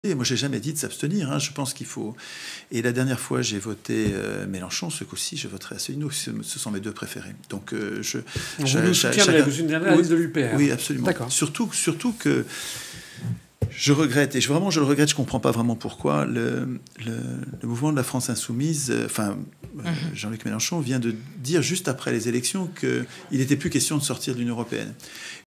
Et moi, j'ai jamais dit de s'abstenir. Hein. Je pense qu'il faut. Et la dernière fois, j'ai voté Mélenchon. Ce coup-ci, je voterai Asselineau. Ce sont mes deux préférés. Donc, vous nous soutiendrez. Vous soutiendrez la liste de l'UPR. Oui, absolument. D'accord. Surtout que je regrette, et vraiment je le regrette. Je comprends pas vraiment pourquoi le mouvement de la France insoumise, Jean-Luc Mélenchon vient de dire juste après les élections qu'il n'était plus question de sortir de l'Union européenne.